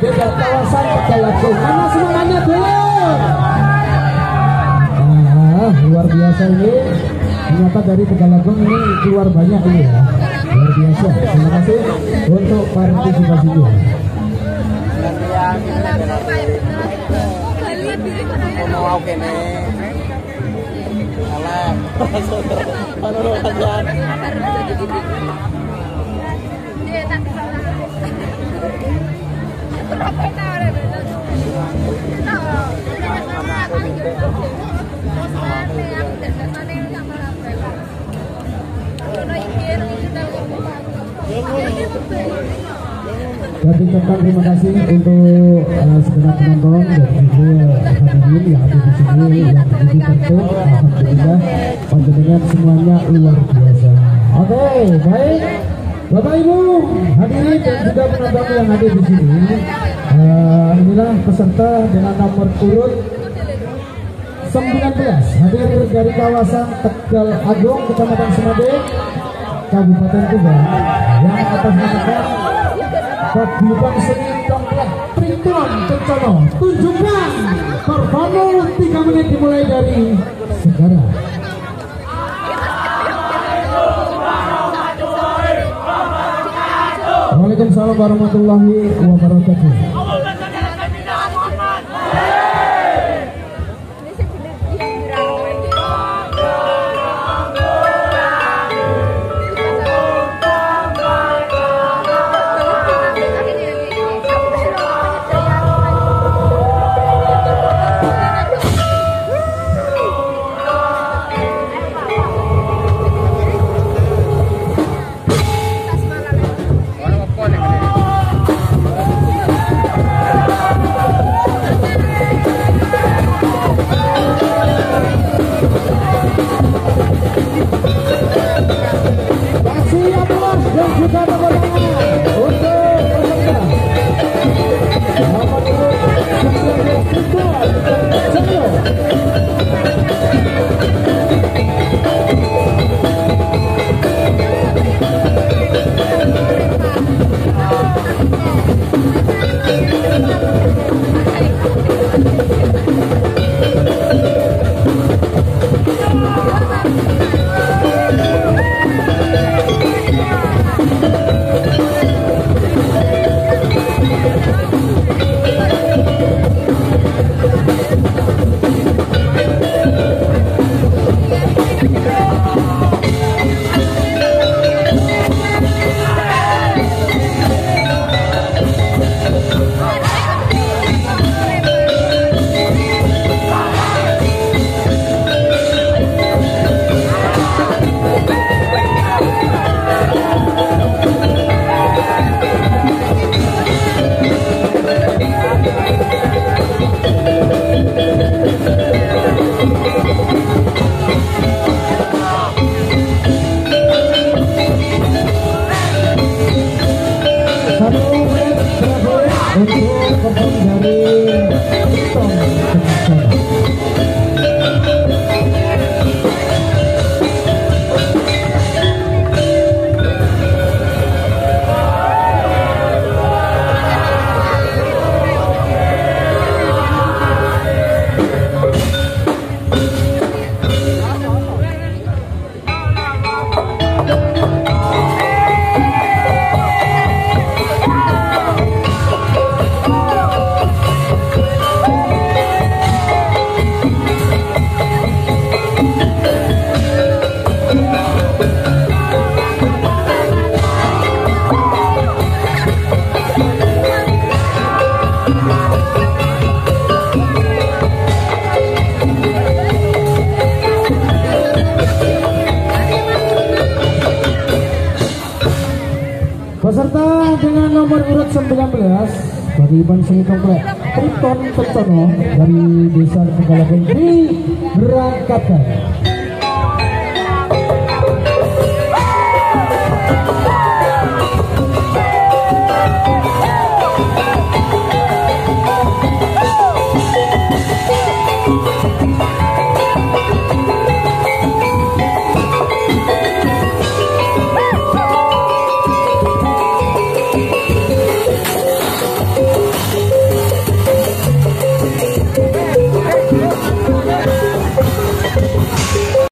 Desa kawasan Tegalagong. Mana semangatnya dulu? Luar biasa ini. Ternyata dari Tegalagong ini keluar banyak ini ya. Luar biasa. Terima kasih untuk partisipasinya. Mau oke nih. Salah. Jadi terima kasih untuk segenap penonton dan juga hadirin yang ada di sini yang begitu tertib. Alhamdulillah panjenengan semuanya luar biasa. Oke, baik Bapak Ibu hadirin dan juga penonton yang ada di sini. Inilah peserta dengan nomor urut 19 hadir dari kawasan Tegalagong, Kecamatan Semade, Kabupaten Tuban, yang atas nama Paguyuban Seni Dongkleng Priton Kencono. Tunjukkan performa 3 menit dimulai dari sekarang. Waalaikumsalam warahmatullahi wabarakatuh. Peserta dengan nomor urut 19 Paguyuban Seni Dongkleng Priton Kencono dari Desa Tegalagong diberangkatkan.